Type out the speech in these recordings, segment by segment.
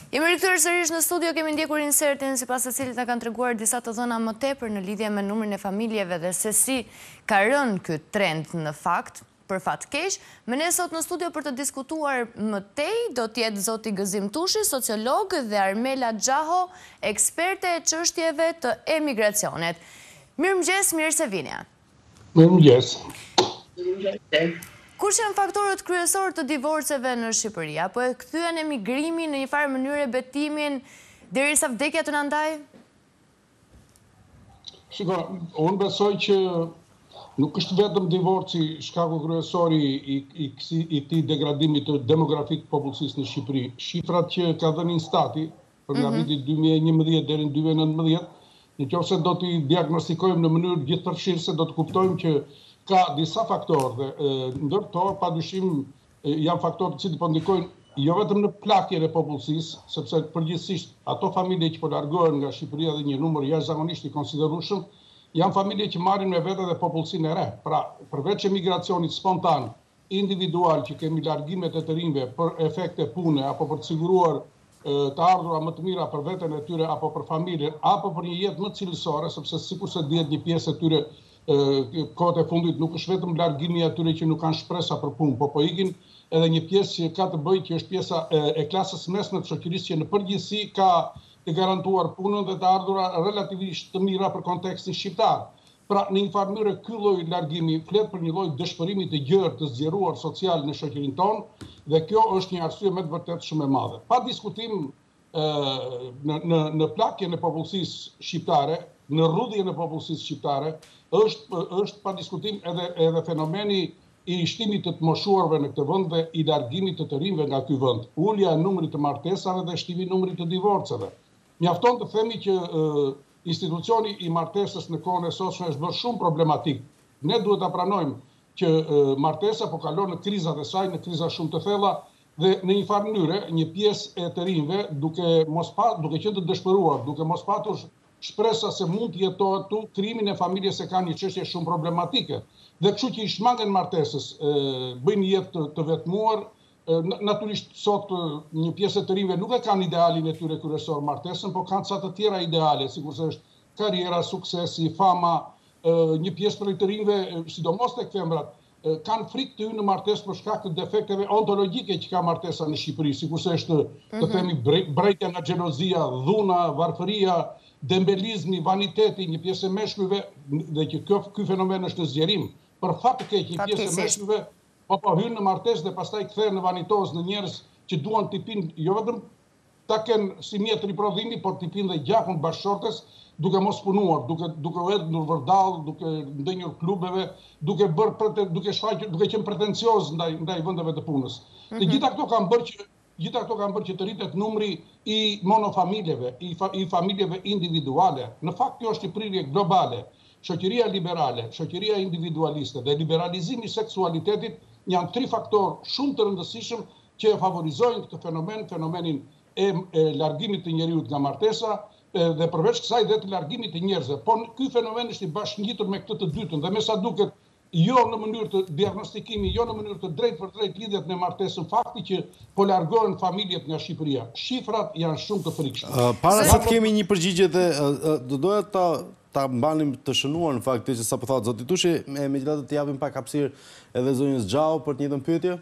Jemi rikthyer sërish në studio, kemi ndjekur insertin sipas të cilit na kanë treguar disa të dhëna më tepër në lidhje me numrin e familjeve dhe se si ka rënë ky trend në fakt, për fat keq. Me ne sot në studio për të diskutuar më tej do të jetë zoti Gëzim Tushi, sociolog, dhe Armela Xhaho, eksperte e çështjeve të emigracionit. Mirëmëngjes, mirë se vini. Mirëmëngjes. Kush janë faktorët kryesorë të divorceve në Shqipëri? Apo e kthyen emigrimin në një farë mënyrë betimin derisa vdekja të na ndajë? Shiko, unë besoj që nuk është vetëm divorci shkaku kryesor i këtij degradimi të demografik të popullsisë në Shqipëri. Shifrat që ka dhënë Instati për nga viti 2011 deri në 2019, nëse do t'i diagnostikojmë në mënyrë gjithëpërfshirëse, do të kuptojmë që ka disa faktorë dhe ndërto padyshim janë faktorë të cilët po ndikojnë jo vetëm në plakjen e popullsisë, sepse përgjithsisht ato familje që po largohen nga Shqipëria dhe një numër jashtëzakonisht i konsiderueshëm, janë familje që marrin me vete dhe popullsinë e re. Pra, përveç emigracionit spontan, individual që kemi largimet e të rinjve për efekte pune apo për të siguruar të ardhura më të mira për veten e tyre apo për familjen apo për një jetë më cilësore, sepse sikurse dihet një pjesë e tyre kohët e fundit nuk është vetëm largimi atyre që nuk kanë shpresa për punë, po ikin edhe një pjesë që ka të bëjë që është pjesa e klasës mesme të shoqërisë që në përgjithësi ka të garantuar punën dhe të ardhura relativisht të mira për kontekstin shqiptar. Pra, në një farë mënyrë ky lloj largimi flet për një lloj dëshpërimi të gjerë të zgjeruar social në shoqërinë tonë dhe kjo është një arsye me të vërtetë shumë e madhe. Pa diskutim në plakjen e popullsisë shqiptare, në rrudhjen e popullsisë shqiptare, është pa diskutim edhe fenomeni i shtimit të të moshuarve në këtë vend dhe i largimit të të rinjve nga ky vend. Ulja e numrit të martesave dhe shtimi i numrit të divorceve. Mjafton të themi që institucioni i martesës në kohën e sotshme është bërë shumë problematik. Ne duhet ta pranojmë që martesa po kalon në krizat e saj, në kriza shumë të thella dhe në një farë mënyre një pjesë e të rinjve duke qenë të dëshpëruar, duke mos patur shpresa se mund të jetohet tu, krijimin e familjes e ka një çështje shumë problematike. Dhe kështu që i shmangen martesës, bëjnë jetë të vetmuar, natyrisht sot një pjesë e të rinjve nuk e kanë idealin e tyre kryesor martesën, po kanë ca të tjera ideale, sikurse është karriera, suksesi, fama, një pjesë për të rinjve, sidomos tek femrat, kanë frikë të hyjnë në martesë për shkak të defekteve ontologjike që ka martesa në Shqipëri, sikurse është të themi brejtja nga xhelozia, dhuna, varfëria, dembelizmi, vaniteti, një pjesë e meshkujve, dhe që ky fenomen është në zgjerim. Për fat të keq, një pjesë e meshkujve po hynë në martesë dhe pastaj kthehen në vanitoz, në njerëz që duan të pinë jo vetëm ta kenë si mjet riprodhimi, por të pinë dhe gjakun bashkëshortes, duke mos punuar, duke qenë në vërdall, duke ndënjur klubeve, duke qenë pretencioz ndaj vendeve të punës. Të gjitha këto kanë bërë që të rritet numri i monofamiljeve, i familjeve individuale. Në fakt kjo është një prirje globale. Shoqëria liberale, shoqëria individualiste dhe liberalizimi i seksualitetit janë tri faktorë shumë të rëndësishëm që favorizojnë këtë fenomenin e largimit të njeriut nga martesa dhe përveç kësaj dhe të largimit të njerëzve. Po ky fenomen është i bashkëngjitur me këtë të dytën dhe me sa duket jo në mënyrë të diagnostikimi, jo në mënyrë të drejtë për drejtë lidhet me martesën, fakti që po largohen familjet nga Shqipëria. Shifrat janë shumë të frikshme. Para se të kemi një përgjigje do doja ta mbanim të shënuar në fakt që sapo thotë zoti Tushi, megjithatë të japim pak hapësirë edhe zonjës Xhaho për të njëjtën pyetje.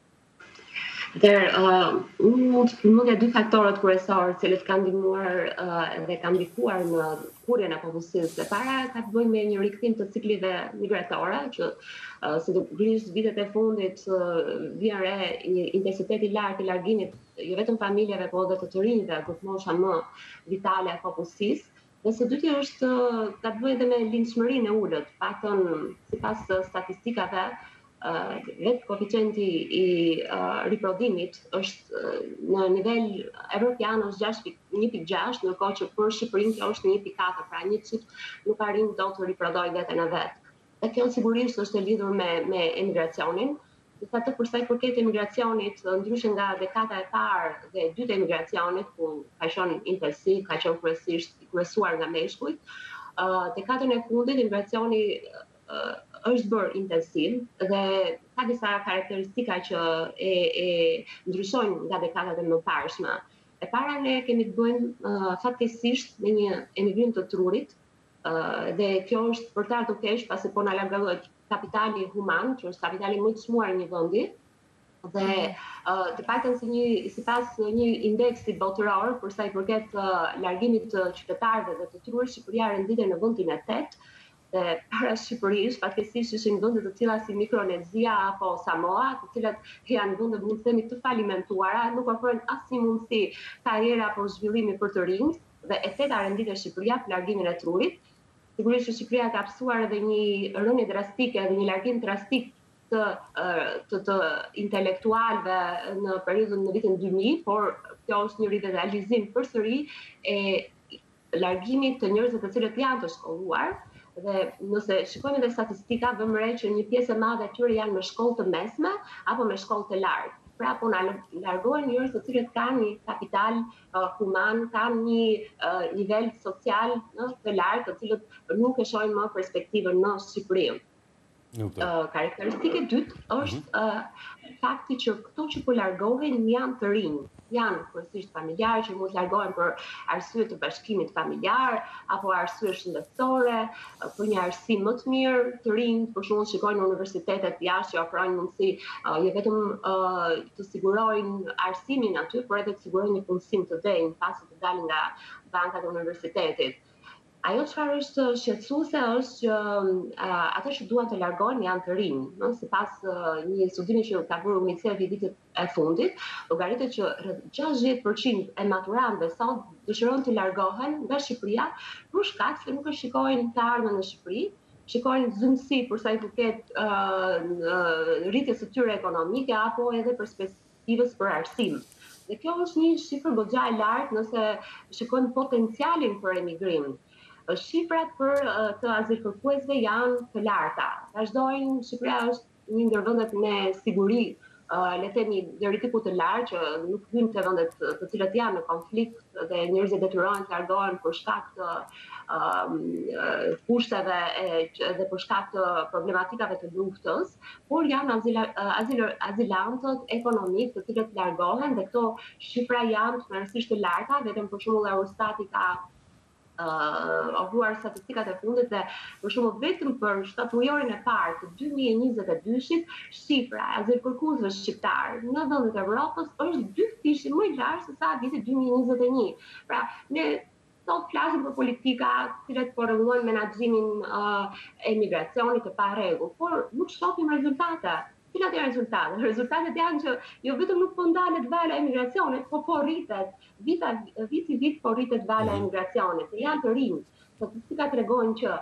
Mundja dy faktorët kryesorë që kanë ndihmuar dhe kanë ndikuar në kurjen e popullsisë. E para ka të bëjë me një rikthim të ciklive migratore, që sigurisht vitet e fundit vjen re një intensitet i lartë i largimit jo vetëm familjeve, por edhe të rinjve, grupmosha më vitale e popullsisë. Dhe së dyti ka të bëjë edhe me linçmërinë e ulët, paktën sipas statistikave, vetë koeficienti i riprodhimit është në nivel evropian është 1.6, ndërkohë që për Shqipërinë kjo është 1.4, pra një çift nuk arrin dot të riprodhojë veten e vet. Dhe kjo sigurisht është e lidhur me emigracionin. Sa të për sa i përket emigracionit, ndryshe nga dekada e parë dhe e dytë e emigracionit, ku ka qenë intensiv, ka qenë kryesuar nga meshkujt, dekadën e fundit emigracioni është bërë intensiv dhe ka disa karakteristika që e ndryshojnë nga dekadat e mëparshme. E para ne kemi të bëjmë fatkeqësisht me një emigrim të trurit, dhe kjo është për të ardhur keq pasi po na largohet kapitali human, që është kapitali më i çmuar i një vendi. Dhe të paktën sipas një indeksi botëror për sa i përket largimit të qytetarëve dhe të trurit, Shqipëria renditet në vendin e 8. Dhe para Shqipërisë, fatkeqësisht ishin vende të tilla si Mikronezia apo Samoa, të cilat janë vende mund të themi të falimentuara, nuk ofrojnë asnjë mundësi karriere apo zhvillimi për të rinjt, dhe e 8-a renditet Shqipëria për largimin e trurit. Sigurisht që Shqipëria ka pasur edhe një rënje drastike dhe një largim drastik të intelektualëve në periudhën në vitin 2000, por kjo është një rivitalizim përsëri e largimit të njerëzve të cilët janë të shkolluar. Dhe nëse shikojmë edhe statistika, vëmë re që një pjesë e madhe e tyre janë me shkollë të mesme apo me shkollë të lartë. Pra po na largohen njerëz të cilët kanë një kapital human, kanë një nivel social të lartë, të cilët nuk e shohin më perspektivën në Shqipëri. Karakteristike dytë është fakti që këto që po largohen janë të rinj, janë kryesisht familjarë që mund të largohen për arsye të bashkimit familjar apo arsye shëndetësore, për një arsim më të mirë të rinj, për shembull shikojnë në universitetet jashtë që ofrojnë mundësi jo vetëm të sigurojnë arsimin aty, por edhe të sigurojnë një punësim të denjë pasi të dalin nga bankat e universitetit. Ajo çfarë është shqetësuese është që ata që duan të largohen janë të rinj. Sipas një studimi që ka bërë UNICEF-i vitit e fundit, llogaritet që rreth 60% e maturantëve sot dëshirojnë të largohen nga Shqipëria për shkak se nuk e shikojnë të ardhmen në Shqipëri, shikojnë zymësi për sa i përket rritjes së tyre ekonomike apo edhe perspektivës për arsim. Dhe kjo është një shifër goxha e lartë nëse shikojmë potencialin për emigrim. Shifrat për të azilkërkuesve janë të larta. Vazhdojnë, Shqipëria është një ndër vendet me siguri, le të themi deri tipu të lartë, që nuk hyn te vendet të cilat janë në konflikt dhe njerëzit detyrohen të largohen për shkak të kushteve dhe për shkak të problematikave të luftës, por janë azilantët ekonomik të cilët largohen dhe këto shifra janë tërësisht të larta, vetëm për shembull Eurostati ka ofruar statistikat e fundit dhe për shembull vetëm për shtathujorin e parë të 2022-shit, shifra e azilkërkuesve shqiptar në vendet e Evropës është 2 më i lartë se sa vitit 2021. Pra, ne sot flasim për politika të cilat po rregullojnë menaxhimin e migracionit të parregull, por nuk shohim rezultate. Cilat janë rezultatet? Rezultatet janë që jo vetëm nuk po ndalet vala e emigracionit, po rritet. Vit si vit po rritet vala e emigracionit. Dhe janë të rinj. Statistikat tregojnë që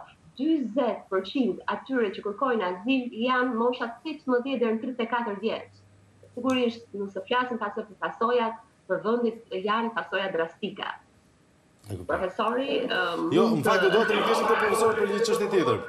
40% atyre që kërkojnë azil janë moshat 18 deri në 34 vjeç. Sigurisht, nëse flasim pastaj për pasojat, për vendit janë pasoja drastike. Profesori, jo, në fakt do të rikthesem te profesori për një çështje tjetër.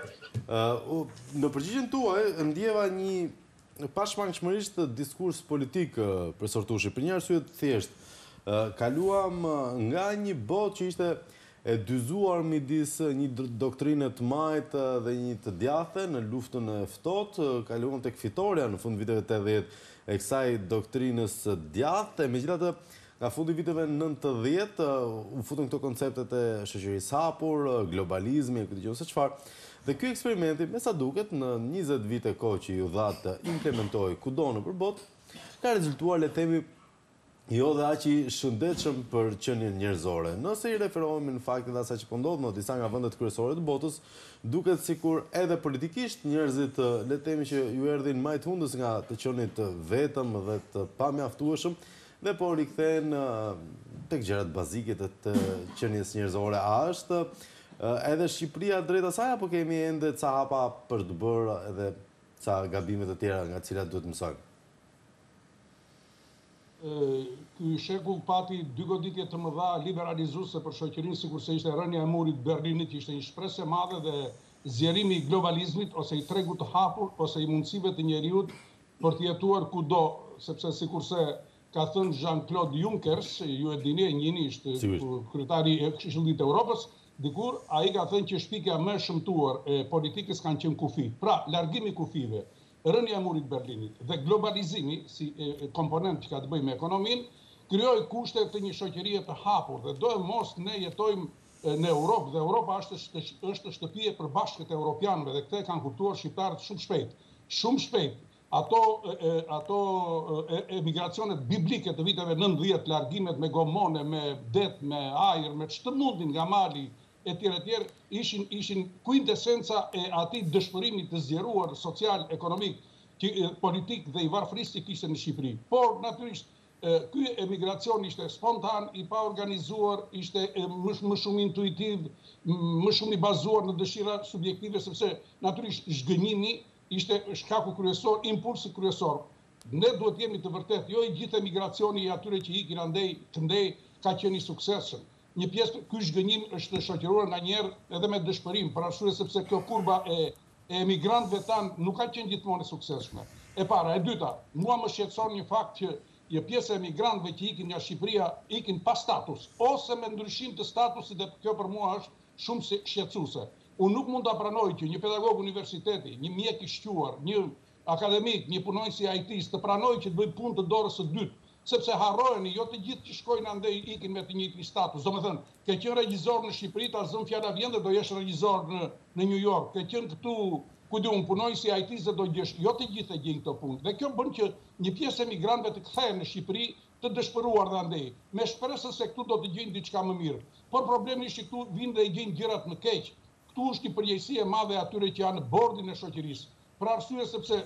Në përgjigjen tuaj ndjeva një pashmangshmërisht diskurs politik profesor Tushi, për një arsye të thjeshtë. Kaluam nga një botë që ishte e dyzuar midis një doktrine të majtë dhe një të djathe në luftën e ftohtë, kaluam tek fitoria në fund viteve 80 e kësaj doktrinës djathte, megjithatë nga fundi viteve 90 u futën këto konceptet e shoqërisë hapur, globalizmi, këtë gjë se çfarë. Dhe ky eksperimenti, me sa duket, në 20 vite kohë që ju dha të implementoj kudo nëpër botë, ka rezultuar, le të themi, jo dhe aq i shëndetshëm për qenien njerëzore. Nëse i referohemi në faktin asaj që po ndodh në disa nga vendet kryesore të botës, duket sikur edhe politikisht njerëzit, le të themi që ju erdhin majt hundës nga të qenit vetëm dhe të pamjaftueshëm, dhe po rikthehen tek gjërat bazike të qenies njerëzore. A është edhe Shqipëria drejt asaj, apo kemi ende ca hapa për të bërë edhe ca gabime të tjera nga të cilat duhet mësojmë? Ky shekull pati 2 goditje të mëdha liberalizuese për shoqërinë, sikurse ishte rënja e murit të Berlinit, ishte një shpresë e madhe dhe zgjerimi i globalizmit ose i tregut të hapur ose i mundësive të njeriut për të jetuar kudo, sepse sikurse ka thënë Jean-Claude Juncker, ju e dini, njëni ishte kryetari i Këshillit të Evropës, dikur ai ka thënë që shpikja më shëmtuar e politikës kanë qenë kufi. Pra, largimi kufive, rënja e murit Berlinit dhe globalizimi si komponent që ka të bëjë me ekonominë, krijoj kushte të një shoqërie të hapur dhe do e mos ne jetojmë në Europë, dhe Europa është shtëpia e përbashkët e europianëve dhe këtë kanë kuptuar shqiptarët shumë shpejt. Shumë shpejt. Ato emigracionet biblike të viteve 90, largimet me gomone, me det, me ajër, me ç'të mundin nga mali, etj, ishin kuintesenca e atij dëshpërimi të zgjeruar social, ekonomik, politik dhe i varfërisë që kishte në Shqipëri. Por natyrisht ky emigracion ishte spontan, i pa organizuar, ishte më shumë intuitiv, më shumë i bazuar në dëshira subjektive, sepse natyrisht zhgënjimi ishte shkaku kryesor, impulsi kryesor. Ne duhet jemi të vërtet, jo i gjithë emigracioni i atyre që ikin andej këndej ka qenë i suksesshëm. Një pjesë ky zhgënjim është shoqëruar nganjëherë edhe me dëshpërim, për arsye sepse kjo kurba e emigrantëve tanë nuk ka qenë gjithmonë e suksesshme. E para, e dyta, mua më shqetëson një fakt që një pjesë e emigrantëve që ikin nga Shqipëria ikin pa status, ose me ndryshim të statusit, dhe kjo për mua është shumë shqetësuese. Unë nuk mund ta pranoj që një pedagog universiteti, një mjek i shquar, një akademik, një punonjës i IT-s të pranoj që të bëj punë të dorës së dytë, sepse harroheni, jo të gjithë që shkojnë andej ikin me të njëjtin status. Domethënë, ke qenë regjisor në Shqipëri, ta zëm fjala vjen dhe do jesh regjisor në New York. Ke qenë këtu ku diun punonjës i IT-s dhe do gjesh, jo të gjithë e gjejnë këto punë. Dhe kjo bën që një pjesë e emigrantëve të kthehen në Shqipëri të dëshpëruar dhe andej, me shpresën se këtu do të gjejnë diçka më mirë. Por problemi është që këtu vinë dhe i gjejnë gjërat më keq. Këtu është një përgjegjësi e madhe atyre që janë në bordin e shoqërisë. Për arsye sepse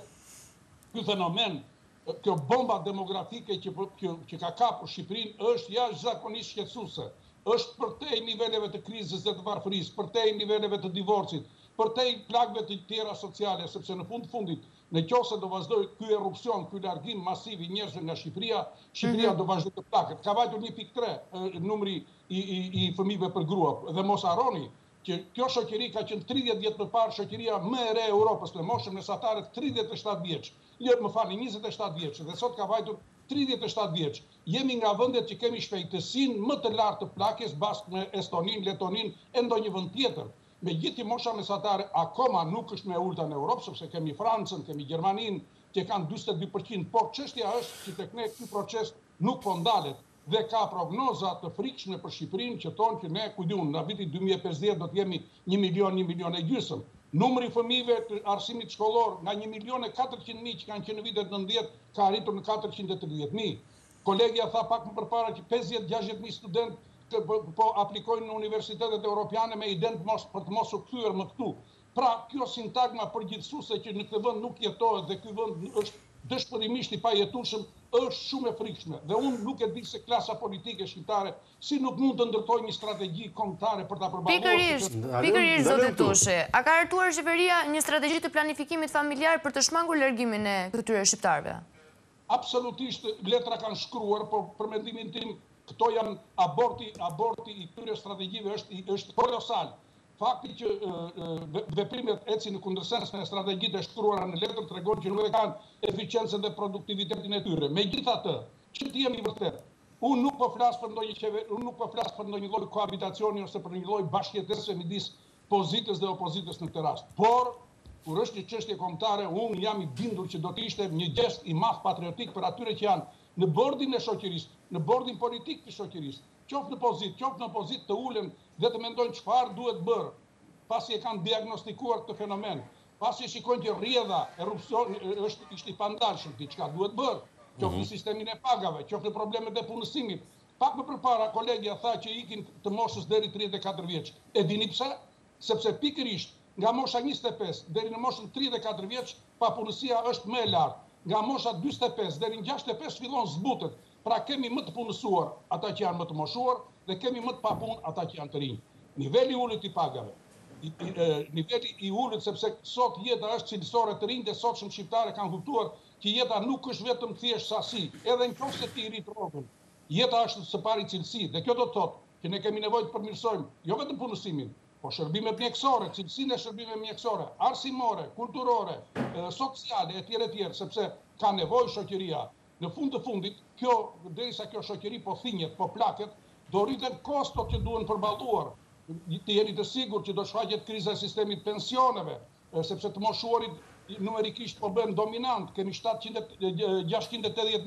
ky fenomen, kjo bomba demografike që ka kapur Shqipërinë është jashtëzakonisht shqetësuese. Është përtej niveleve të krizës dhe të varfërisë, përtej niveleve të divorcit, përtej plagëve të tjera sociale, sepse në fund fundit, nëse do vazhdoj ky erupsion, ky largim masiv i njerëzve nga Shqipëria, Shqipëria do vazhdoj të plaket. Ka vajtur 1.3 numri i fëmijëve për grua. Dhe mos harroni që kjo shoqëri ka qenë 30 vjet më parë shoqëria më e re e Europës në moshën mesatare 37 vjeç. Më falni, 27 vjeç, dhe sot ka vajtur 37 vjeç. Jemi nga vendet që kemi shpejtësinë më të lartë të plakjes bashkë me Estoninë, Letoninë e ndonjë vend tjetër. Megjithëse mosha mesatare akoma nuk është më e ulta në Europë, sepse kemi Francën, kemi Gjermaninë, që kanë 42%, por çështja është që tek ne ky proces nuk po ndalet dhe ka prognoza të frikshme për Shqipërinë që thonë që ne, ku diun, në vitin 2050 do të jemi 1 milion e gjysmë. Numri i fëmijëve të arsimit shkollor nga 1.400.000 që kanë qenë në vitet 90 ka arritur në 430.000. Kolegja tha pak më përpara që 50-60.000 studentë po aplikojnë në universitetet europiane me idenë për të mos u kthyer më këtu. Pra, kjo sintagma përgjithësuese që në këtë vend nuk jetohet dhe ky vend është dëshpërimisht i pajetueshëm është shumë e frikshme. Dhe unë nuk e di se klasa politike shqiptare si nuk mund të ndërtojë një strategji kombëtare për ta përballuar. Pikërisht, zoti Tushi, a ka hartuar qeveria një strategji të planifikimit familjar për të shmangur largimin e këtyre shqiptarëve? Absolutisht, letra kanë shkruar, por për mendimin tim këto janë aborti i këtyre strategjive është kolosal. Fakti që veprimet ecin në kundërsens me strategjitë e shkruara në letër tregon që nuk e kanë eficiencën dhe produktivitetin e tyre. Megjithatë, që të jemi vërtet, unë nuk po flas për ndonjë lloj kohabitacioni ose për një lloj bashkëjetese midis pozitës dhe opozitës në këtë rast. Por kur është një çështje kombëtare, unë jam i bindur që do të ishte një gest i madh patriotik për atyre që janë në bordin e shoqërisë, në bordin politik të shoqërisë, qoftë në pozitë, qoftë në opozitë, të ulen dhe të mendojnë çfarë duhet bërë, pasi e kanë diagnostikuar këtë fenomen, pasi shikojnë që rrjedha, erupsioni ishte i pandalshëm, diçka duhet bërë, qoftë në sistemin e pagave, qoftë në problemet e punësimit. Pak më përpara kolegja tha që ikin të moshës deri 34 vjeç. E dini pse? Sepse pikërisht nga mosha 25 deri në moshën 34 vjeç papunësia është më e lartë. Nga mosha 45 deri në 65 fillon zbutet. Pra kemi më të punësuar ata që janë më të moshuar dhe kemi më të papunë ata që janë të rinj. Niveli i ulët i pagave. Niveli i ulët sepse sot jeta është cilësore, të rinjtë e sotshëm shqiptare kanë kuptuar që jeta nuk është vetëm thjesht sasi, edhe nëse ti rrit rrogën. Jeta është së pari cilësi dhe kjo do të thotë që ne kemi nevojë të përmirësojmë jo vetëm punësimin, po shërbimet mjekësore, cilësinë e shërbimeve mjekësore, arsimore, kulturore, sociale etj, sepse ka nevojë shoqëria. Në fund të fundit, derisa kjo shoqëri po thinjet, po plaket, do rriten kostot që duhen përballuar. Të jeni të sigurt që do shfaqet kriza e sistemit pensioneve, sepse të moshuarit numerikisht po bën dominant, kemi 680.000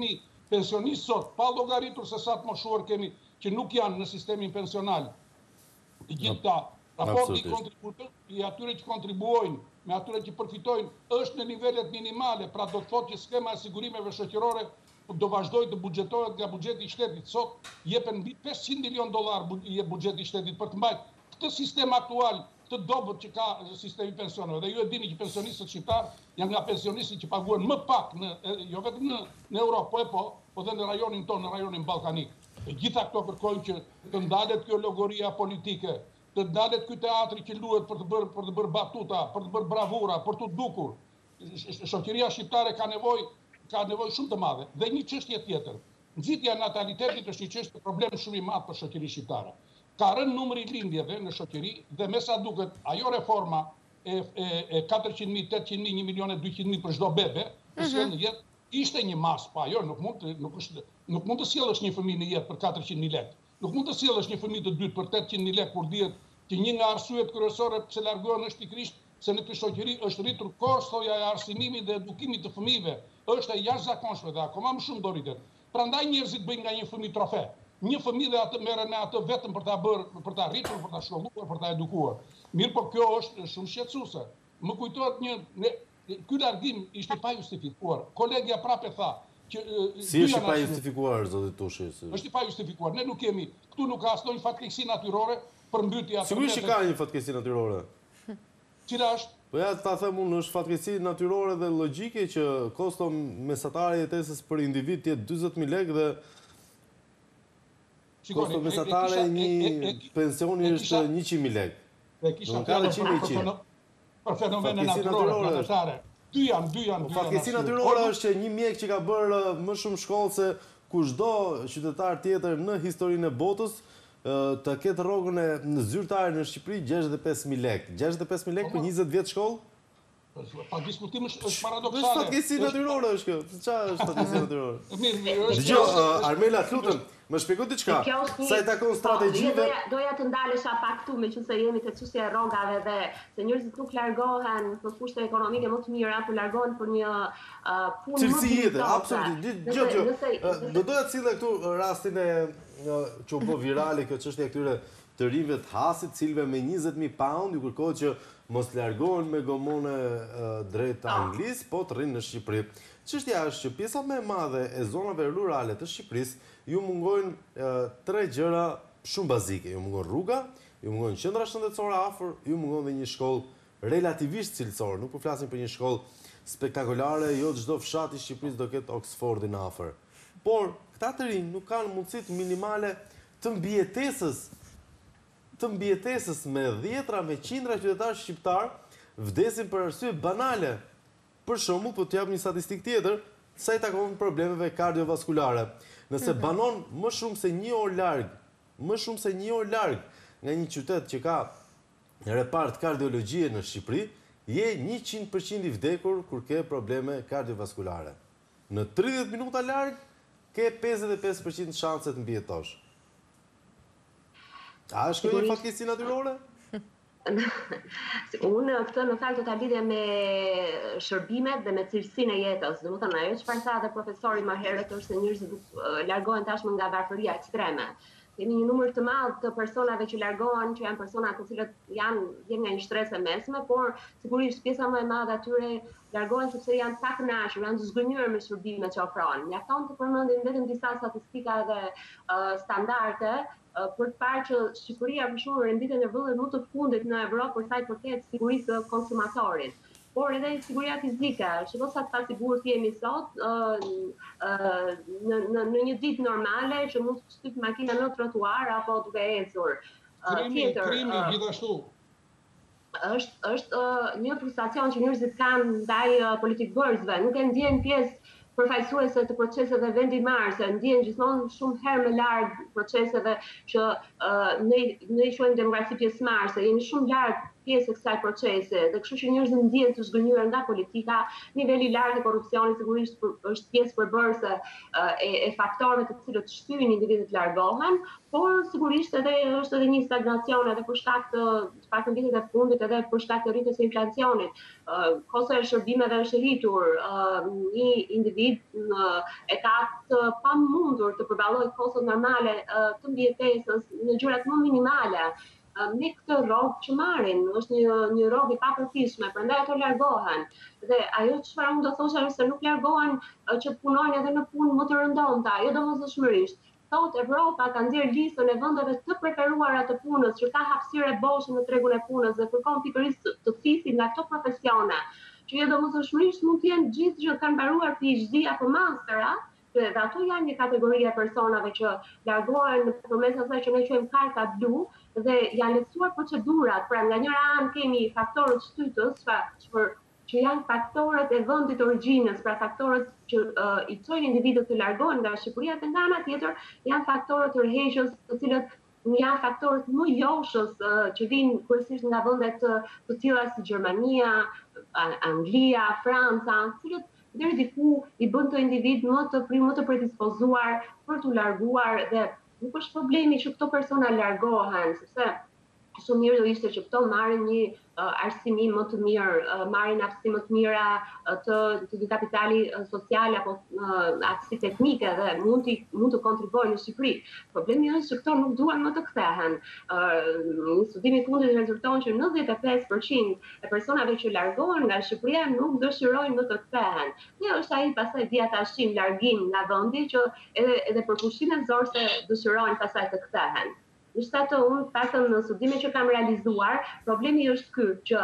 pensionistë sot, pa llogaritur se sa të moshuar kemi që nuk janë në sistemin pensional, të gjithë ta, raporti i atyre që kontribuojnë me atyre që përfitojnë është në nivelet minimale, pra do të thotë që skema e sigurimeve shoqërore do vazhdoj të buxhetohet nga buxheti i shtetit. Sot jepen mbi $500 milion je buxheti i shtetit për të mbajtur këtë sistem aktual, këtë dobët që ka sistemi pensioneve. Dhe ju e dini që pensionistët shqiptar janë nga pensionistët që paguhen më pak, jo vetëm në Europë, po dhe në rajonin tonë, në rajonin ballkanik. E gjitha këto kërkojnë që të ndalet kjo logoria politike, të ndalet ky teatri që luhet për të bërë batuta, për të bërë bravura, për të dukur. Shoqëria shqiptare ka nevojë shumë të madhe. Dhe një çështje tjetër. Nxitja e natalitetit është një çështje problem shumë i madh për shoqërinë shqiptare. Ka rënë numri i lindjeve në shoqëri dhe me sa duket ajo reforma e 400.000, 800.000, 1.200.000 për çdo bebe, që sjell në jetë, ishte një mas, pa ajo nuk mund të sjellësh një fëmijë në jetë për 400.000 lekë. Nuk mund të sjellësh një fëmijë të dytë për 800.000 lekë, kur dihet që një nga arsyet kryesore pse largohen është pikërisht se në këtë shoqëri është rritur kostoja e arsimimit dhe edukimit të fëmijëve, është e jashtëzakonshme dhe akoma më shumë do rritet. Prandaj njerëzit bëjnë nga një fëmijë trofe. Një fëmijë dhe atë merren me atë vetëm për ta rritur, për ta shkolluar, për ta edukuar. Mirë, po kjo është shumë shqetësuese. Më kujtohet ky largim ishte pa justifikuar. Kolegja prapë tha që si është pa justifikuar, zoti Tushi? Është pa justifikuar. Ne nuk kemi, këtu nuk ka asnjë fatkeqësi natyrore për mbytje atë. Sigurisht ka një fatkeqësi natyrore. Cila është? Po ja ta them unë, është fatkeqësi natyrore dhe logjike që kosto mesatare jetesës për individ të jetë 40.000 lekë dhe kosto mesatare një pensioni është 100.000 lekë. Nuk ka 100.000. Për fenomene natyrore. Dy janë. Fatkeqësi natyrore është që një mjek që ka bërë më shumë shkollë se kushdo qytetar tjetër në historinë e botës të ketë rrogën e zyrtare në Shqipëri 65.000 lekë. 65.000 lekë për 20 vjet shkollë? Pa diskutim është paradoksale. Është fatkeqësi natyrore është kjo. Çfarë është fatkeqësi natyrore? Dgjoj, Armela, lutem, më shpjegoj diçka. Sa i takon strategjive. Doja të ndalesha pak këtu meqense jemi te çështja e rrogave dhe se njerëzit nuk largohen për kushte ekonomike më të mira, por largohen për një punë më të mirë. Absolutisht. Do doja të sillë këtu rastin e që u bë virale kjo çështje e këtyre të rinjve të Hasit, cilëve me 20.000 pound ju kërkohet që mos largohen me gomone drejt Anglisë, po të rrinë në Shqipëri. Çështja është që pjesa më e madhe e zonave rurale të Shqipërisë ju mungojnë 3 gjëra shumë bazike. Ju mungon rruga, ju mungon qendra shëndetësore afër, ju mungon dhe një shkollë relativisht cilësore. Nuk po flasim për një shkollë spektakolare, jo çdo fshat i Shqipërisë do ketë Oxfordin afër. Por këta të rinj nuk kanë mundësitë minimale të mbijetesës me dhjetra, me qindra qytetarë shqiptar vdesin për arsye banale. Për shembull, po t'jap një statistikë tjetër, sa i takon problemeve kardiovaskulare. Nëse banon më shumë se 1 orë larg nga një qytet që ka repart kardiologjie në Shqipëri, je 100% i vdekur kur ke probleme kardiovaskulare. Në 30 minuta larg ke 55% shanse të mbijetosh. A është kjo një fatkeqësi natyrore? Unë këtë në fakt do ta lidhja me shërbimet dhe me cilësinë e jetës. Domethënë ajo çfarë tha dhe profesori më herët është se njerëzit largohen tashmë nga varfëria ekstreme. Kemi një numër të madh të personave që largohen, që janë persona të cilët vjen nga një stres e mesme, por sigurisht pjesa më e madhe atyre largohen sepse janë pa kënaqur, janë të zgënjur me shërbimet që ofron. Mjafton të përmendim vetëm disa statistika dhe standarde për të parë që Shqipëria për shembull renditen e vëllit më të fundit në Evropë për sa i përket sigurisë së konsumatorit. Por edhe siguria fizike, shiko sa të pasigurt jemi sot në një ditë normale që mund të shtyp makina në trotuar apo duke ecur. Krimi gjithashtu. Është një frustracion që njerëzit kanë ndaj politikbërësve, nuk e ndjen pjesë përfaqësuese të proceseve vendimarrëse, ndjen gjithmonë shumë herë më larg proceseve që ne i quajmë demokraci pjesëmarrëse, jemi shumë larg pjesë e kësaj procese. Dhe kështu që njerëzit ndjehen të zgënjur nga politika, niveli i lartë i korrupsionit sigurisht është pjesë përbërëse e faktorëve të cilët shtyrin individët largohen, por sigurisht është edhe një stagnacion edhe për shkak të paktën vitet e fundit edhe për shkak të rritjes së inflacionit. Kosta e shërbimeve është rritur, një individ e ka të pamundur të përballojë kostot normale të mbijetesës në gjërat më minimale. Me këtë rrogë që marrin, është një rrogë i papërfishme, prandaj ato largohen. Dhe ajo çfarë unë do thosha është se nuk largohen që punojnë edhe në punë më të rëndomta, jo domosdoshmërisht. Thotë Evropa ka nxjerrë listën e vendeve të preferuara të punës, që ka hapësirë e boshë në tregun e punës dhe kërkon pikërisht të fisin nga këto profesione, që jo domosdoshmërisht mund të jenë gjithë që kanë mbaruar PhD apo mastera, dhe ato janë një kategori e personave që largohen përmes asaj që ne quajmë karta blu dhe janë lehtësuar procedurat. Pra nga njëra anë kemi faktorët shtytës, që janë faktorët e vendit origjinës, pra faktorët që i çojnë individët të largohen nga Shqipëria, dhe nga ana tjetër janë faktorët të rrëheqjes, të cilët janë faktorët më joshës që vinë kryesisht nga vendet të tilla si Gjermania, Anglia, Franca, të cilët deri diku i bën të individ më të predispozuar për t'u larguar, dhe nuk është problemi që këto persona largohen, sepse shumë mirë do ishte që këto marrin një arsimim më të mirë, marrin aftësi më të mira të një kapitali social apo aftësi teknike dhe mund të kontribuojnë në Shqipëri. Problemi është që këto nuk duan më të kthehen. Një studim i fundit rezulton që 95% e personave që largohen nga Shqipëria nuk dëshirojnë më të kthehen. Dhe është ai pastaj diatashim, largim nga vendi që edhe për pushimet zorse dëshirojnë pastaj të kthehen. Megjithatë, unë paktën në studimet që kam realizuar, problemi është ky që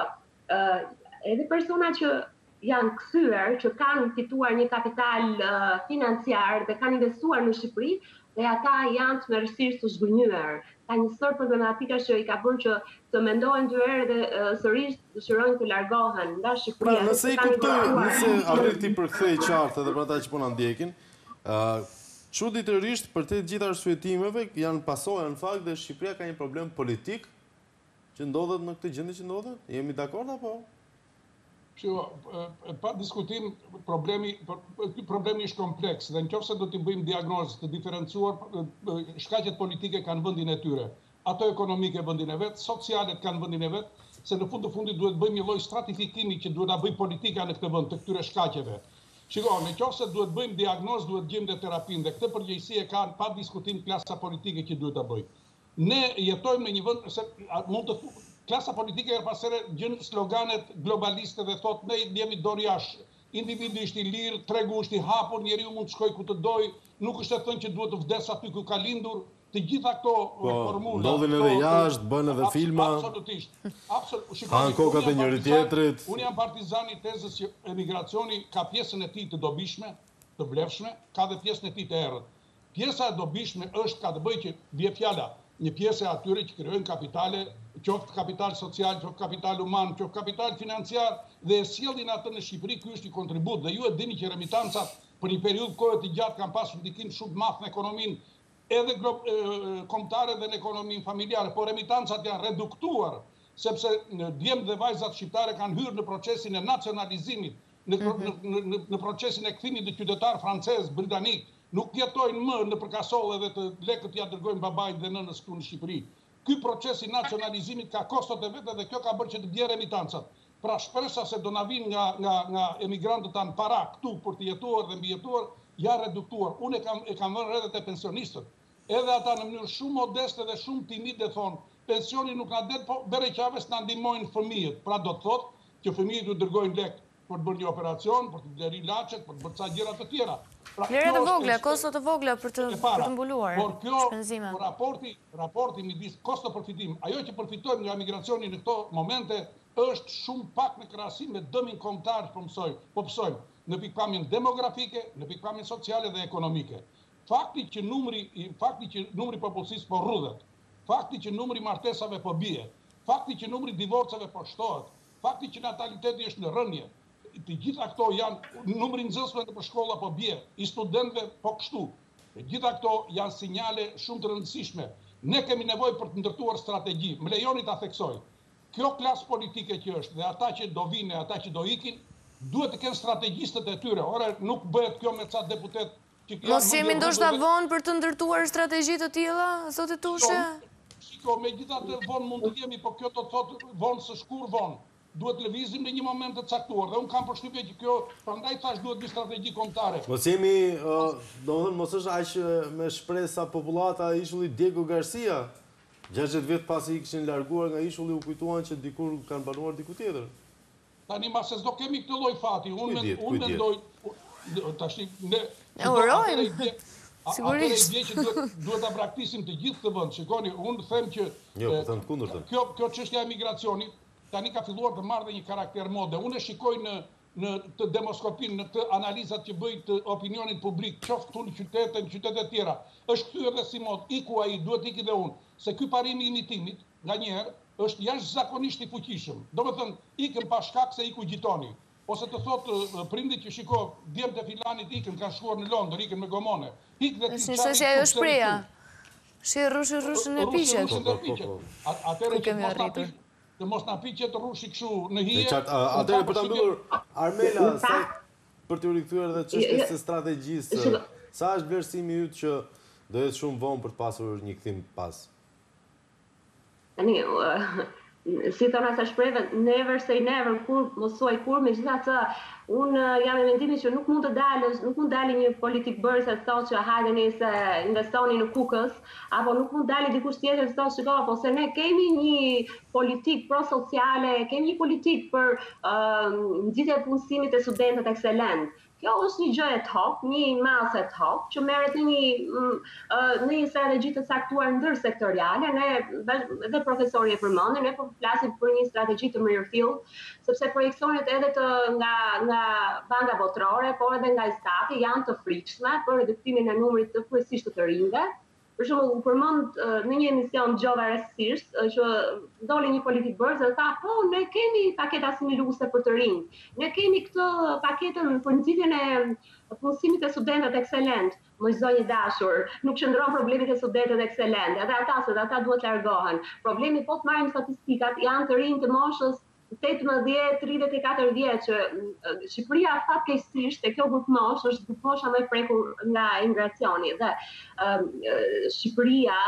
edhe persona që janë kthyer, që kanë fituar një kapital financiar dhe kanë investuar në Shqipëri, dhe ata janë të merrësisht të zgënjur. Ka një sër problematika që i ka bërë që të mendohen dy herë dhe sërish dëshirojnë të largohen nga Shqipëria. Pra, nëse i kuptoj, nëse arriti përkthej qartë edhe për ata që po na ndjekin, çuditërisht për të gjitha arsyetimeve janë pasojë në fakt dhe Shqipëria ka një problem politik që ndodhet në këtë gjendje që ndodhet? Jemi dakord apo? Pa diskutim, problemi është kompleks dhe nëse do t'i bëjmë diagnozë të diferencuar, shkaqet politike kanë vendin e tyre. Ato ekonomike vendin e vet, socialet kanë vendin e vet, se në fund të fundit duhet bëjmë një lloj stratifikimi që duhet ta bëj politika në këtë vend të këtyre shkaqeve. Shiko, nëse duhet bëjmë diagnozë, duhet gjejmë dhe terapinë, dhe këtë përgjegjësi e kanë pa diskutim klasa politike që duhet ta bëjë. Ne jetojmë në një vend se mund të klasa politike her pasere gjën sloganet globaliste dhe thotë ne jemi dorë jashtë. Individi është i lirë, tregu është i hapur, njeriu mund të shkojë ku të dojë, nuk është e thënë që duhet të vdes aty ku ka lindur. Të gjitha këto formula. Ndodhin edhe jashtë, bën edhe filma. Absolutisht. Han kokat e njëri tjetrit. Unë jam partizan i tezës që emigracioni ka pjesën e tij të dobishme, të vlefshme, ka dhe pjesën e tij të errët. Pjesa e dobishme është ka të bëjë që bie fjala një pjesë e atyre që krijojnë kapitale, qoftë kapital social, qoftë kapital human, qoftë kapital financiar dhe e sjellin atë në Shqipëri. Ky është një kontribut dhe ju e dini që remitancat për një periudhë kohe të gjatë kanë pasur ndikim shumë të madh në ekonominë edhe kombëtare dhe në ekonominë familjare, por remitancat janë reduktuar, sepse djemtë dhe vajzat shqiptare kanë hyrë në procesin e nacionalizimit, në procesin e kthimit të qytetar francez, britanik, nuk jetojnë më në përkasol edhe të lekët ja dërgojnë babait dhe nënës këtu në Shqipëri. Ky proces i nacionalizimit ka kostot e vete dhe kjo ka bërë që të bjerë remitancat. Pra shpresa se do na vinë nga emigrantët tanë para këtu për të jetuar dhe mbijetuar, ja reduktuar. Unë e kam vënë rrethet e pensionistët. Edhe ata në mënyrë shumë modeste dhe shumë timide thonë, pensioni nuk na det, po bere qaves na ndihmojnë fëmijët. Pra do të thotë që fëmijët u dërgojnë lek për të bërë një operacion, për të blerë ilaçet, për të bërë ca gjëra të tjera. Vlera të vogla, kosto të vogla për të mbuluar shpenzime. Por kjo raporti midis kosto përfitim, ajo që përfitojmë nga emigracioni në këto momente është shumë pak në krahasim me dëmin kombëtar po psojmë në pikpamjen demografike, në pikpamjen sociale dhe ekonomike. Fakti që numri popullsisë po rrudhet, fakti që numri martesave po bie, fakti që numri divorceve po shtohet, fakti që nataliteti është në rënje, të gjitha këto janë numri nxënësve në shkolla po bie, i studentëve po kështu. Të gjitha këto janë sinjale shumë të rëndësishme. Ne kemi nevojë për të ndërtuar strategji. Më lejoni ta theksoj. kjo klasë politike që është, dhe ata që do vinë, ata që do ikin, duhet të kenë strategjistët e tyre. Ora, nuk bëhet kjo me ca deputet që janë... Mos jemi ndoshta vonë për të ndërtuar strategji të tilla, zotë Tushe? Shiko, megjithatë vonë mund të jemi, po kjo do të thotë vonë së shkur vonë. Duhet lëvizim në një moment të caktuar. Dhe unë kam përshtypje që kjo, prandaj thash duhet një strategji kombëtare. Mos jemi, domethënë mos është aq me shpresa popullata ishulli Diego Garcia. 60 vjet pasi i kishin larguar nga ishulli u kujtuan që dikur kanë banuar diku tjetër. Tani ma se s'do kemi këtë lloj fati. Unë mendoj tash ne urojmë. Sigurisht. Atëherë që duhet ta braktisim të gjithë këtë vend. Shikoni, unë them që jo, po them të kundërtën. Kjo çështja e migracionit tani ka filluar të marrë një karakter mode. Unë e shikoj në të demoskopin, në të analizat që bëjnë të opinionit publik, qoftë këtu në qytetet tjera, është kthyer edhe si mod, iku ai, duhet iki dhe unë, se ky parim i imitimit, nganjëherë, është jashtëzakonisht i fuqishëm. Domethënë, ikën pa shkak se iku gjitoni. Ose të thotë prindit që shiko, djemtë e filanit ikën, kanë shkuar në Londër, ikën me gomone. Është një sosja ajo shpreha. Shi rushën e piqet. Atëherë që mos na piqet. Të mos na piqet rrushi kështu në hije. Atëherë për ta mbyllur Armela, për të rikthyer edhe çështjes së strategjisë, sa është vlerësimi yt që do jetë shumë vonë për të pasur një kthim pas? Tani, si thona sa shprehje, never say never, kur mos thuaj kur, megjithatë unë jam e mendimit që nuk mund të dalë një politik bërës e thotë që hajde nëse investoni në Kukës, apo nuk mund dalë dikush tjetër të thotë shiko, po se ne kemi një politik prosociale, kemi një politik për nxitje e punësimit të studentët ekselent. Kjo është një gjë ad hoc, një masë ad hoc, që merret në një strategji të caktuar ndërsektoriale, ne edhe profesori e përmendën, ne po flasim për një strategji të mirëfillt, sepse projekcionet edhe nga Banka Botërore, por edhe nga Stati janë të frikshme për reduktimin e numrit të kryesisht të rinjve. Për shembull, u përmend në një emision Gjova rastësisht që doli një politik bërës dhe tha, po, ne kemi paketa stimuluese për të rinj. Ne kemi këtë paketën për nxitjen e punësimit të studentëve ekselent. Mos zonjë dashur, nuk qëndron problemi të studentëve ekselent. Edhe ata duhet largohen. Problemi, po të marrim statistikat, janë të rinj të moshës 18-34 vjeç. Shqipëria fatkeqësisht e kjo grup moshë është grup mosha më e prekur nga imigracioni dhe Shqipëria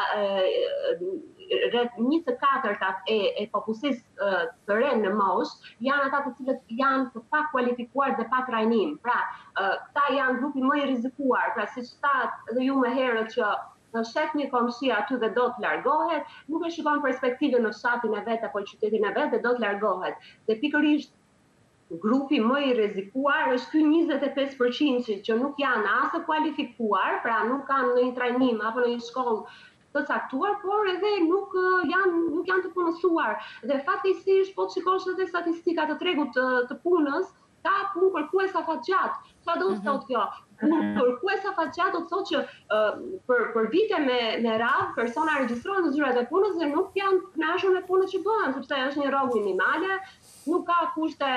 rreth 1/4 e popullsisë të re në moshë janë ata të cilët janë të pakualifikuar dhe pa trajnim. Pra, këta janë grupi më i rrezikuar. Pra, siç thatë edhe ju më herët që në shef një komshi aty dhe do të largohet, nuk e shikon perspektivën në fshatin e vet apo qytetin e vet dhe do të largohet. Dhe pikërisht grupi më i rrezikuar është ky 25% që nuk janë as të kualifikuar, pra nuk kanë në një trajnim apo në një shkollë të caktuar, por edhe nuk janë të punësuar. Dhe fatkeqësisht po të shikosh edhe statistikat të tregut të punës, ka punë kërkues afatgjat. Çfarë do të thotë kjo? Kërkues afatgjat do të thotë që për vite me radhë persona regjistrohen në zyrat e punës dhe nuk janë të kënaqur me punën që bëhen, sepse është një rrogë minimale, nuk ka kushte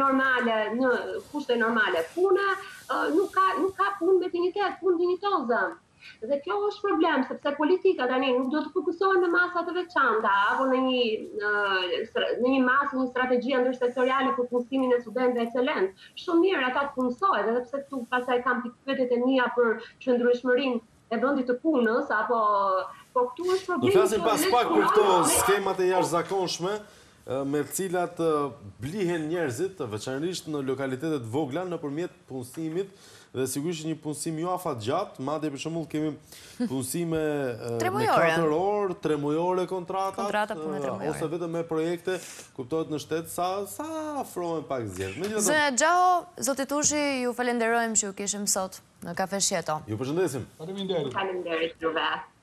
normale pune, nuk ka punë me dinjitet, punë dinjitoze. Dhe kjo është problem, sepse politika tani nuk do të fokusohen në masa të veçanta apo në një masë, një strategji ndërsektoriale për punësimin e studentëve ekselent. Shumë mirë ata të punësohet, edhe pse këtu pastaj kam pikpyetjet e mia për qëndrueshmërinë e vendit të punës, apo këtu është problemi. Do flasim pas pak për këto skemat e jashtëzakonshme me të cilat blihen njerëzit, veçanërisht në lokalitetet vogla nëpërmjet punësimit. Dhe sigurisht një punësim jo afatgjat, madje për shembull kemi punësime me 4 orë, 3 mujore kontratat, ose vetëm me projekte, kuptohet në shtet, sa afrohen pak zgjedhjet. Zonja Xhaho, zoti Tushi, ju falenderojmë që ju kishim sot në Kafe Shjeto. Ju përshëndesim. Faleminderit. Faleminderit juve.